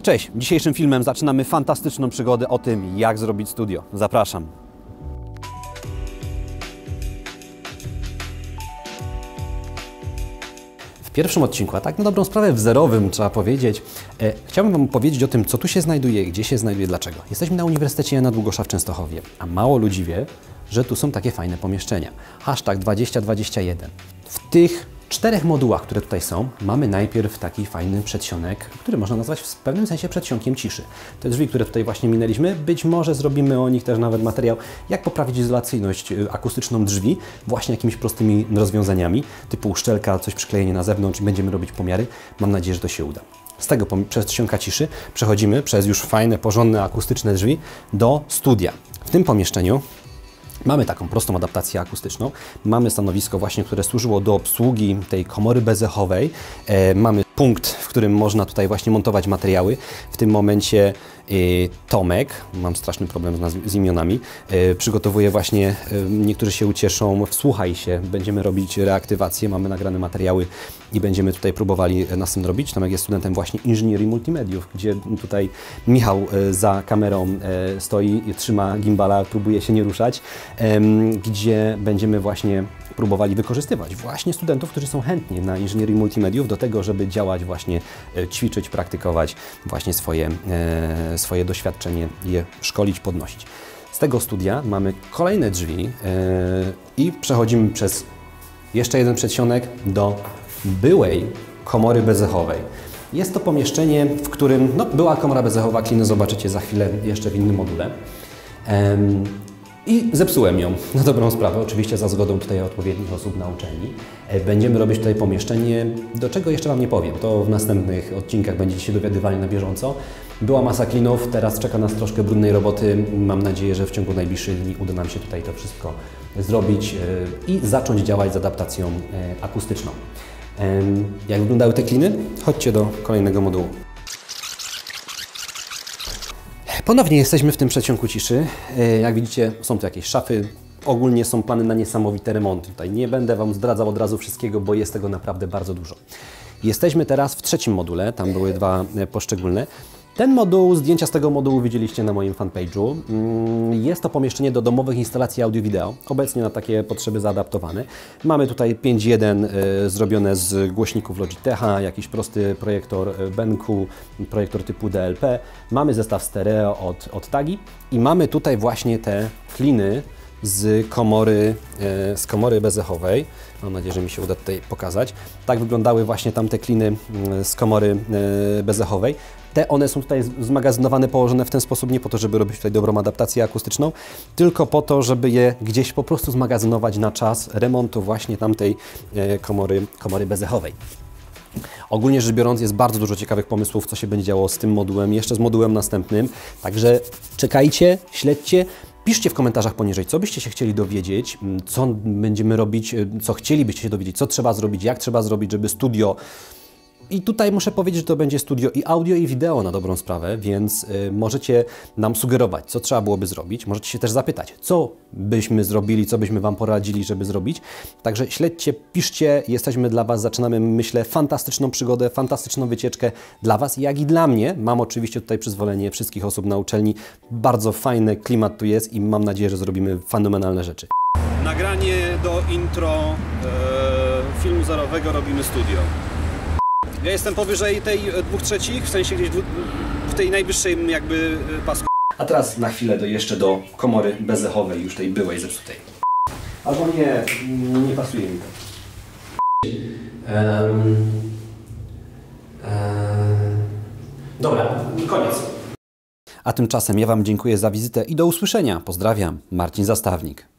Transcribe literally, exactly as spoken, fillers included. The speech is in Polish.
Cześć! Dzisiejszym filmem zaczynamy fantastyczną przygodę o tym, jak zrobić studio. Zapraszam! W pierwszym odcinku, a tak na dobrą sprawę w zerowym, trzeba powiedzieć, e, chciałbym Wam powiedzieć o tym, co tu się znajduje, gdzie się znajduje, dlaczego. Jesteśmy na Uniwersytecie Jana Długosza w Częstochowie, a mało ludzi wie, że tu są takie fajne pomieszczenia. Hashtag dwadzieścia dwadzieścia jeden. W tych czterech modułach, które tutaj są, mamy najpierw taki fajny przedsionek, który można nazwać w pewnym sensie przedsionkiem ciszy. Te drzwi, które tutaj właśnie minęliśmy, być może zrobimy o nich też nawet materiał, jak poprawić izolacyjność akustyczną drzwi, właśnie jakimiś prostymi rozwiązaniami, typu uszczelka, coś przyklejenie na zewnątrz i będziemy robić pomiary. Mam nadzieję, że to się uda. Z tego przedsionka ciszy przechodzimy przez już fajne, porządne, akustyczne drzwi do studia. W tym pomieszczeniu mamy taką prostą adaptację akustyczną. Mamy stanowisko właśnie, które służyło do obsługi tej komory bezechowej. E, mamy punkt, w którym można tutaj właśnie montować materiały. W tym momencie e, Tomek, mam straszny problem z, z imionami, e, przygotowuje właśnie, e, niektórzy się ucieszą, wsłuchaj się, będziemy robić reaktywację, mamy nagrane materiały i będziemy tutaj próbowali nas tym robić. Tomek jest studentem właśnie inżynierii multimediów, gdzie tutaj Michał e, za kamerą e, stoi, trzyma gimbala, próbuje się nie ruszać, e, gdzie będziemy właśnie próbowali wykorzystywać właśnie studentów, którzy są chętni na inżynierii multimediów do tego, żeby działać właśnie, ćwiczyć, praktykować właśnie swoje, e, swoje doświadczenie, je szkolić, podnosić. Z tego studia mamy kolejne drzwi e, i przechodzimy przez jeszcze jeden przedsionek do byłej komory bezechowej. Jest to pomieszczenie, w którym no, była komora bezechowa, kliny zobaczycie za chwilę jeszcze w innym module. E, I zepsułem ją, na dobrą sprawę, oczywiście za zgodą tutaj odpowiednich osób na uczelni. Będziemy robić tutaj pomieszczenie, do czego jeszcze Wam nie powiem, to w następnych odcinkach będziecie się dowiadywali na bieżąco. Była masa klinów, teraz czeka nas troszkę brudnej roboty. Mam nadzieję, że w ciągu najbliższych dni uda nam się tutaj to wszystko zrobić i zacząć działać z adaptacją akustyczną. Jak wyglądały te kliny? Chodźcie do kolejnego modułu. Ponownie jesteśmy w tym przedsionku ciszy. Jak widzicie, są tu jakieś szafy. Ogólnie są plany na niesamowite remonty. Tutaj nie będę Wam zdradzał od razu wszystkiego, bo jest tego naprawdę bardzo dużo. Jesteśmy teraz w trzecim module, tam były dwa poszczególne. Ten moduł, zdjęcia z tego modułu widzieliście na moim fanpage'u. Jest to pomieszczenie do domowych instalacji audio-wideo, obecnie na takie potrzeby zaadaptowane. Mamy tutaj pięć jeden y, zrobione z głośników Logitecha, jakiś prosty projektor Benku, projektor typu D L P. Mamy zestaw stereo od, od Tagi i mamy tutaj właśnie te kliny z komory, y, z komory bezechowej. Mam nadzieję, że mi się uda tutaj pokazać. Tak wyglądały właśnie tamte kliny y, z komory y, bezechowej. Te one są tutaj zmagazynowane, położone w ten sposób nie po to, żeby robić tutaj dobrą adaptację akustyczną, tylko po to, żeby je gdzieś po prostu zmagazynować na czas remontu właśnie tamtej komory, komory bezechowej. Ogólnie rzecz biorąc jest bardzo dużo ciekawych pomysłów, co się będzie działo z tym modułem, jeszcze z modułem następnym, także czekajcie, śledźcie. Piszcie w komentarzach poniżej, co byście się chcieli dowiedzieć, co będziemy robić, co chcielibyście się dowiedzieć, co trzeba zrobić, jak trzeba zrobić, żeby studio... I tutaj muszę powiedzieć, że to będzie studio i audio, i wideo na dobrą sprawę, więc y, możecie nam sugerować, co trzeba byłoby zrobić. Możecie się też zapytać, co byśmy zrobili, co byśmy Wam poradzili, żeby zrobić. Także śledźcie, piszcie, jesteśmy dla Was, zaczynamy, myślę, fantastyczną przygodę, fantastyczną wycieczkę dla Was, jak i dla mnie. Mam oczywiście tutaj przyzwolenie wszystkich osób na uczelni. Bardzo fajny klimat tu jest i mam nadzieję, że zrobimy fenomenalne rzeczy. Nagranie do intro e, filmu zerowego robimy studio. Ja jestem powyżej tej dwóch trzecich, w sensie gdzieś w tej najwyższej jakby pasku. A teraz na chwilę do, jeszcze do komory bezechowej, już tej byłej zepsutej. Albo nie, nie pasuje mi to. Um, um, dobra, koniec. A tymczasem ja Wam dziękuję za wizytę i do usłyszenia. Pozdrawiam, Marcin Zastawnik.